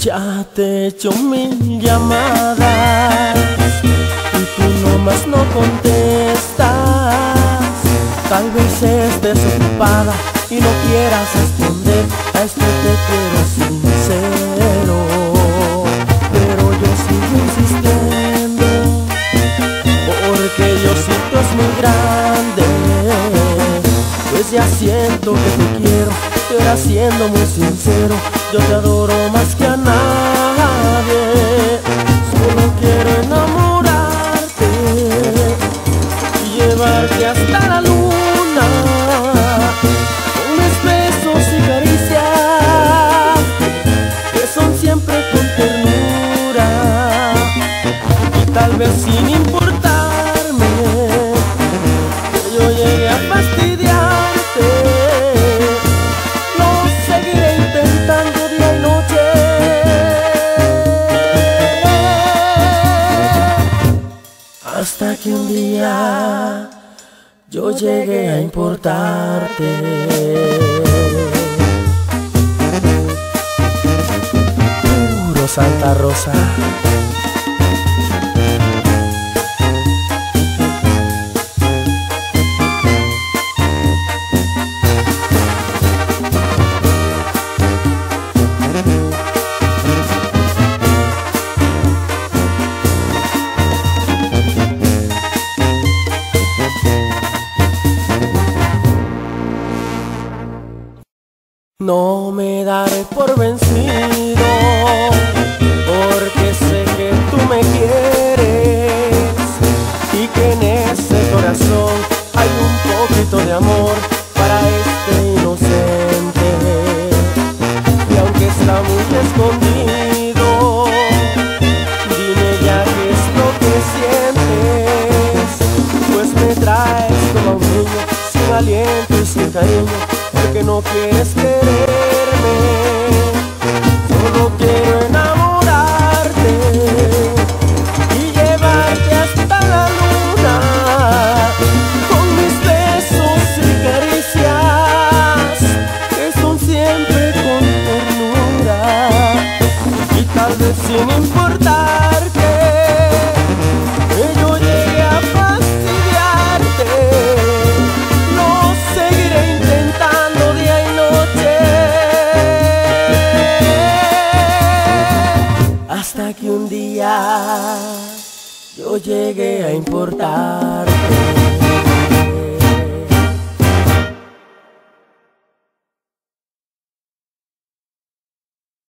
Ya te he hecho 1000 llamadas y tú nomás no contestas. Tal vez estés ocupada y no quieras responder a esto que quiero sincero, pero yo sigo insistiendo porque Diosito es muy grande. Pues ya siento que te quiero, pero siendo muy sincero, yo te adoro más que a nadie. Solo quiero enamorarte y llevarte hasta la luna, con mis besos y caricias que son siempre con ternura. Y tal vez sin importarme que yo llegue a fastidiarte, hasta que un día yo llegué a importarte. Puro Santa Rosa. No me daré por vencido, porque sé que tú me quieres y que en ese corazón hay un poquito de amor para este inocente. Y aunque está muy escondido, dime ya qué es lo que sientes, pues me traes como a un niño sin aliento y sin cariño, porque no quieres quererme. Solo quiero enamorarte y llevarte hasta la luna, con mis besos y caricias que son siempre con ternura. Y tal vez sin importarte que yo llegue a fastidiarte, no seguiré intentando día y noche, hasta que un día yo llegue a importarte.